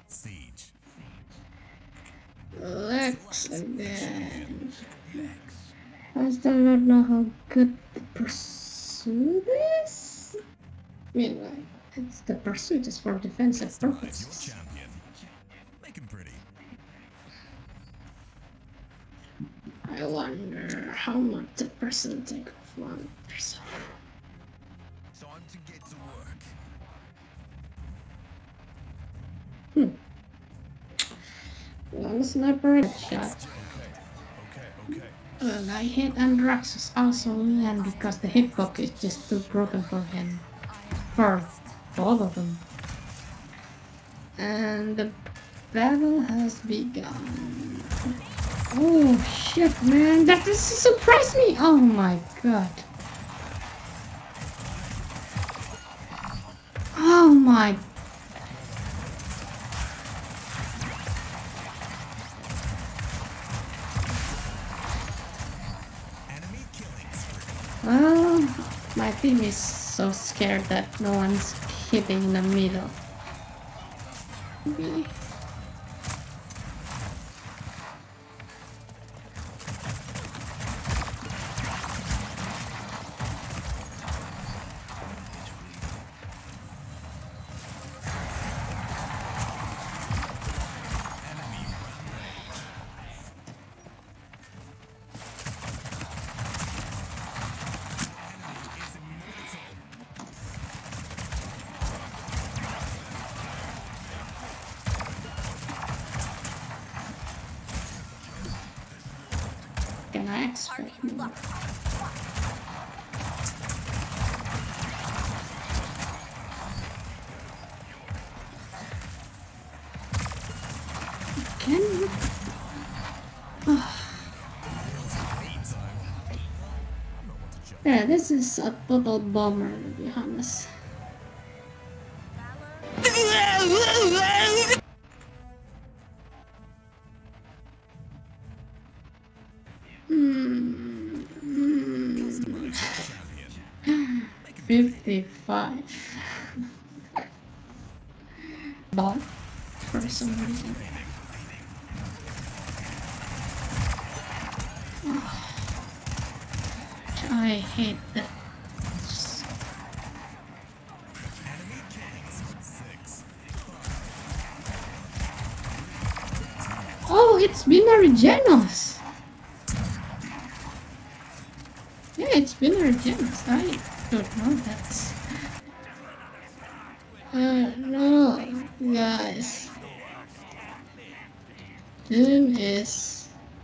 Siege. Lex again. I still don't know how good the pursuit is. Meanwhile, it's the pursuit is for defensive purposes. Your champion. Make him pretty. I wonder how much the percentage of 1%. Time to get to work. One sniper headshot. Okay. And I hit Andrax's also land because the hitbox is just too broken for him. For all of them. And the battle has begun. Oh shit, man, that just surprised me! Oh my god. Oh my. Well, my team is so scared that no one's hitting in the middle. Really? Can I expect more? Can you? Yeah, this is a total bummer to be honest. Hmm. 55. Bot for some reason. I hate that. Oh, it's binary Genos. Yeah, it's binary Genos. I don't know that. No, guys. Doom is.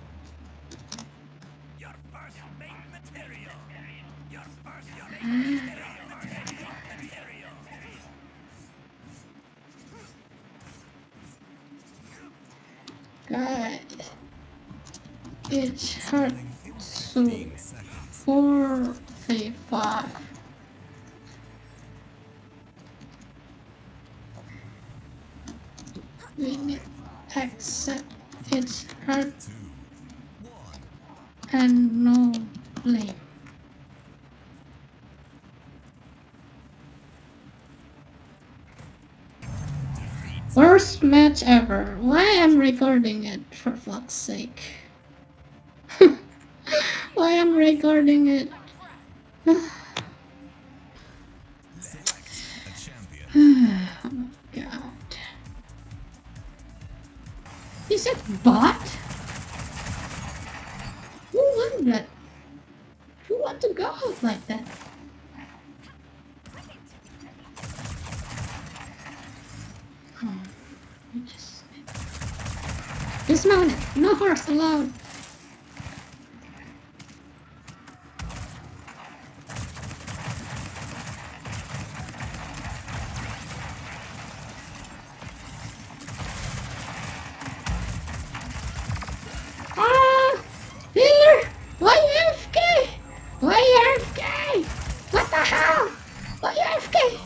God, it's hard to 45. We need to accept it's hurt and no blame. Worst match ever. Why am recording it, for fuck's sake? Why am recording it? Oh my god. You said bot? Who won that? Who want to go out like that? Dismount it! No horse allowed! Ah! Healer! Why AFK? Why AFK? What the hell? Why AFK?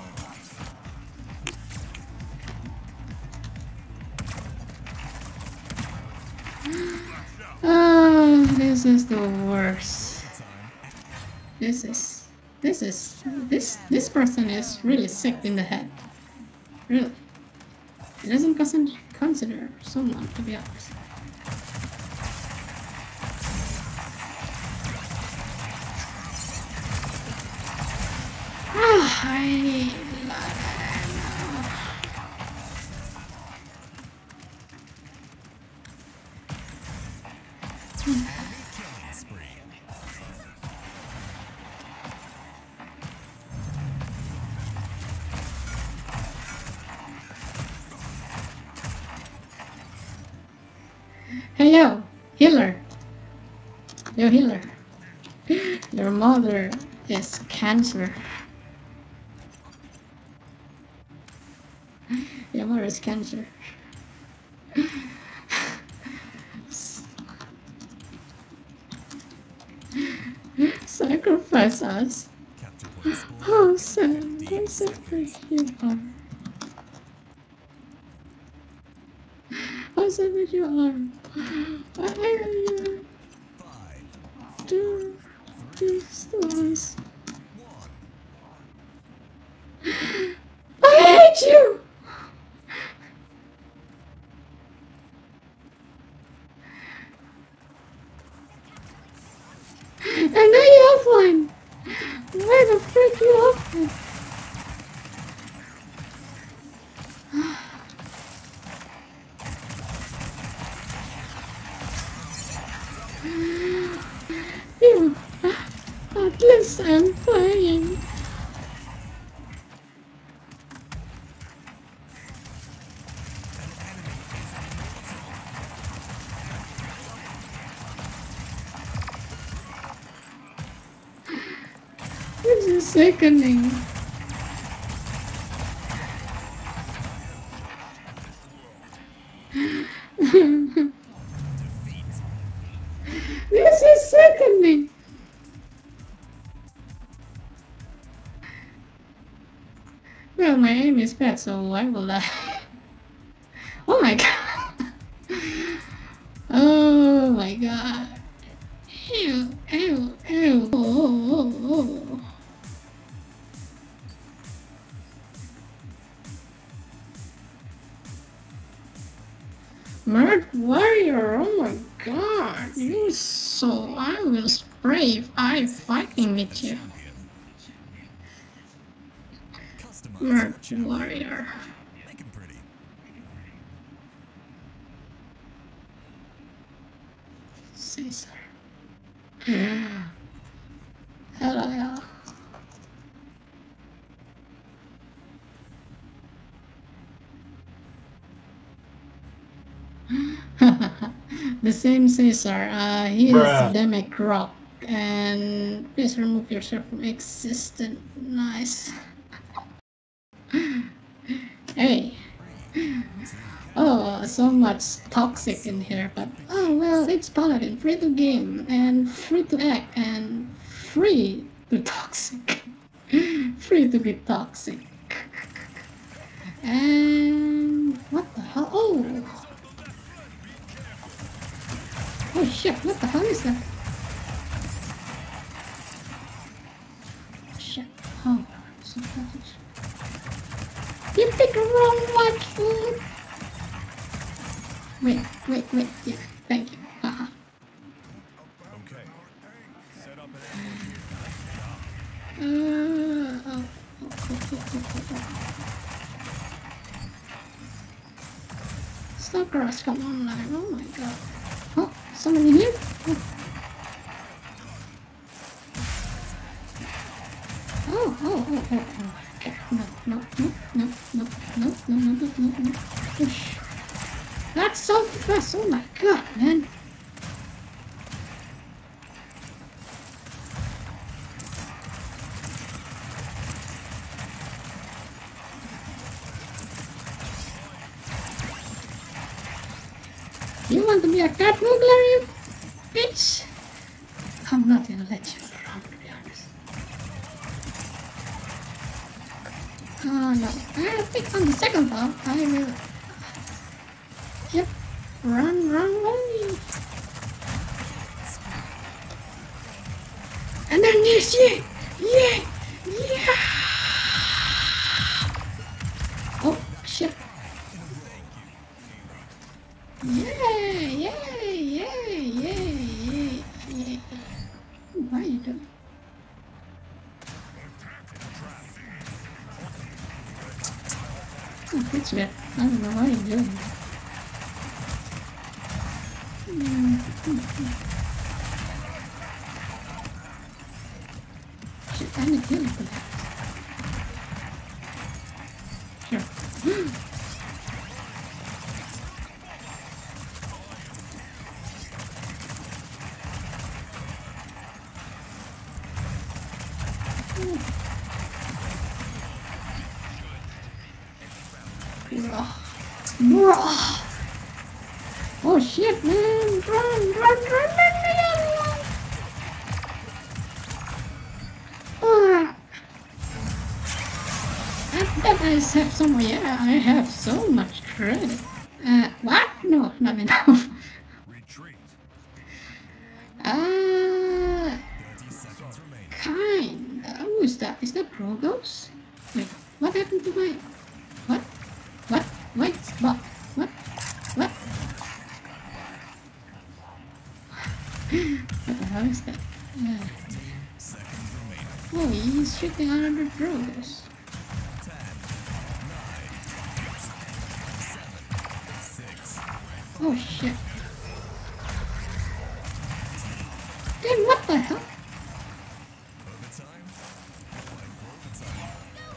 Oh, this is the worst. This person is really sick in the head. Really. He doesn't consider someone, to be honest. I Hello, healer. Yo, healer. Your mother is cancer. Your mother is cancer. Sacrifice us. How sad and selfish you are. How selfish you are. Why are you? Two stars. I hate you! And now you're offline! Where the frick you offline? You, at least I'm playing. This is sickening. This is sickening. Well, my aim is bad, so why will I? Oh my god. Oh my god. Ew, ew, ew. Oh. Murd warrior, oh my god, you so I will spray if I fighting with you. Murd warrior. Caesar. Hello. The same Caesar, he is Demic Rock, and please remove yourself from existence. Nice. Hey. Oh, so much toxic in here, but oh well, it's Paladin, free to game, and free to act, and free to toxic. Free to be toxic. And what the hell? Oh! Oh shit, what the hell is that? Shit. Oh, so fast. You picked the wrong one, fool! Wait, yeah, thank you. Haha. Okay. Set up Stalkers come online, oh my god. Oh, somebody here? Oh. Okay, no. Push. That's so fast, oh my god, man. You want to be a cat burglar, you bitch? I'm not gonna let you run, to be honest. Oh no, I think on the second thought, I will... Yep, run. And then this, yeah! Oh, shit. Oh, it's good. I don't know why you're doing that. Shit, I need healing for that. Sure. Oh shit, man! Run! I bet I have some. Yeah, I have so much credit. What? No, not enough. Retreat. 30 seconds remaining. Kinda. Who is that? Is that Progos? Wait, what happened to my... What? Wait, what? What the hell is that? 15 seconds remaining. Oh, he's shooting another Progos. 10, 9, 7, 6. Oh shit. Dude, what the hell? Overtime? Like overtime.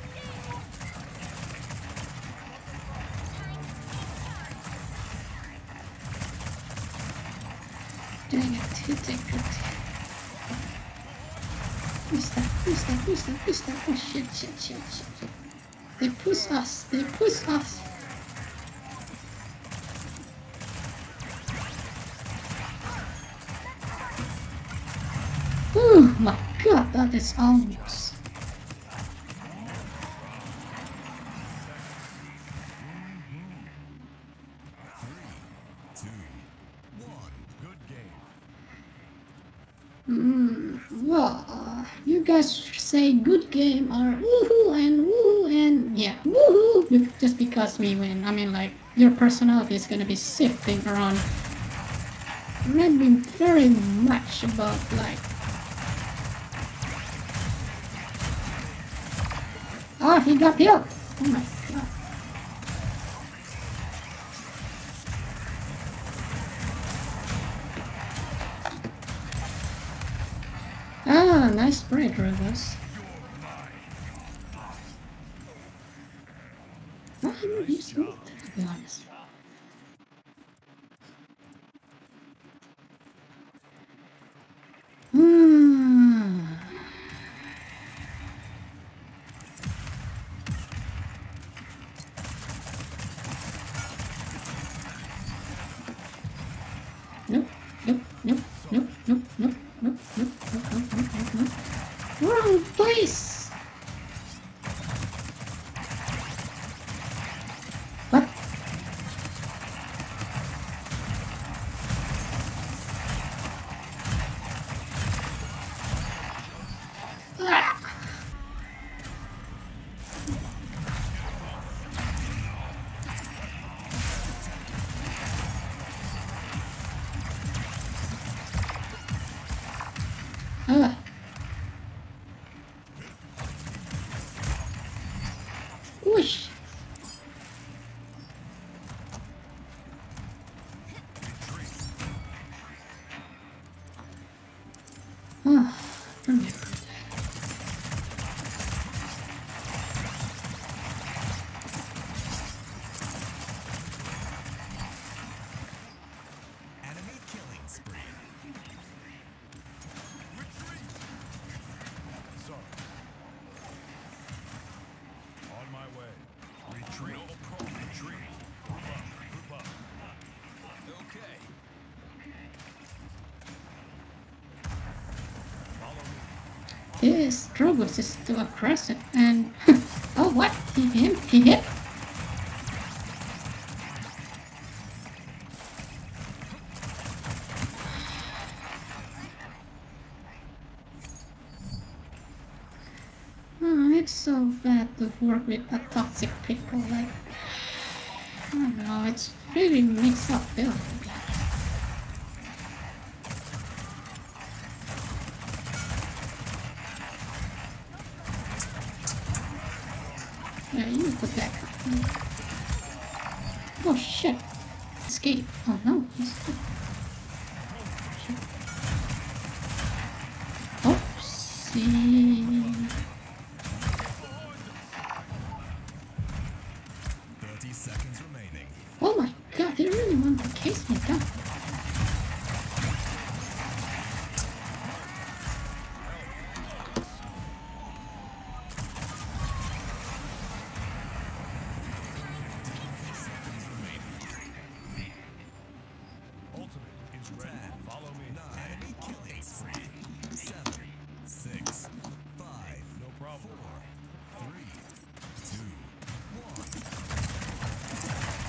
Dang it, he take it. Who's that? Oh shit. They push us. Oh my god, that is almost. Well, you guys say good game or woohoo and yeah, woohoo just because we win. I mean, like, your personality is gonna be sifting around maybe very much about like. Oh, he got killed! Oh my god. Ah, nice spray, Dragos. Well, I'm not used to it, to be honest. Nope. Wrong place! What? Whoosh! Oh, remember that. Enemy killing spree. Retreat. Sorry. On my way. Retreat. Retreat. Group up. Okay. Follow me. This Drogos is too aggressive and oh what? He hit? Oh, it's so bad to work with a toxic pickle, like I don't know, it's really mixed up build. Yeah, you put that. Oh shit! Escape. Oh no, he's dead. Oh, see. 30 seconds remaining. Oh my god, they really want to case me down. Ultimate is ready. Follow me. 9. Enemy killing spree. 7, 6, 5. No problem. 4, 3, 2, 1.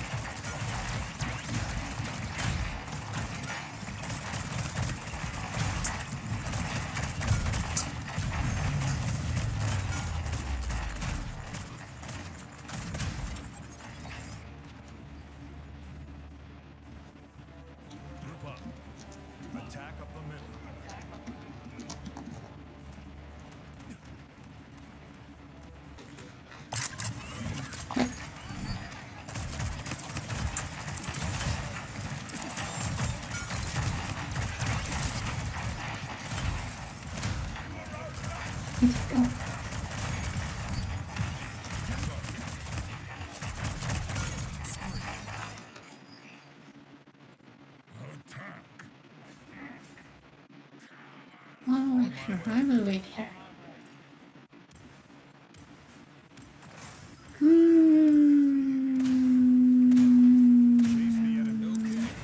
Group up. Attack up the middle. Let's go. Attack. Oh, sure, I will wait here. Chase the enemy. Okay.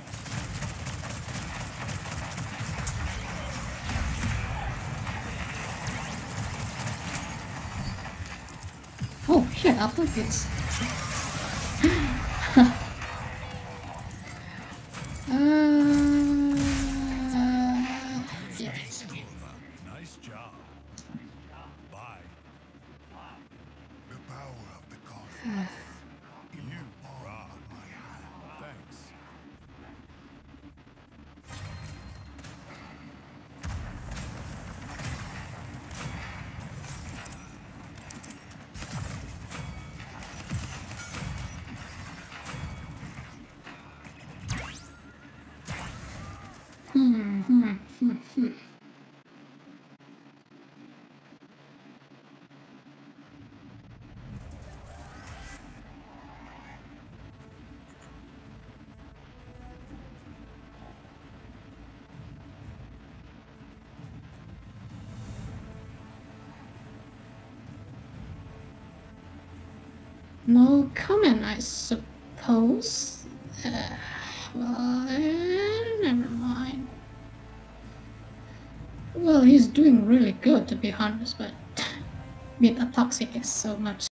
Oh shit, I'll put this. Yes. Nice job. Bye. The power of the cosmos. You rock my hand. Thanks. No comment, I suppose. Well, never mind. Well, he's doing really good, to be honest, but with a toxic is so much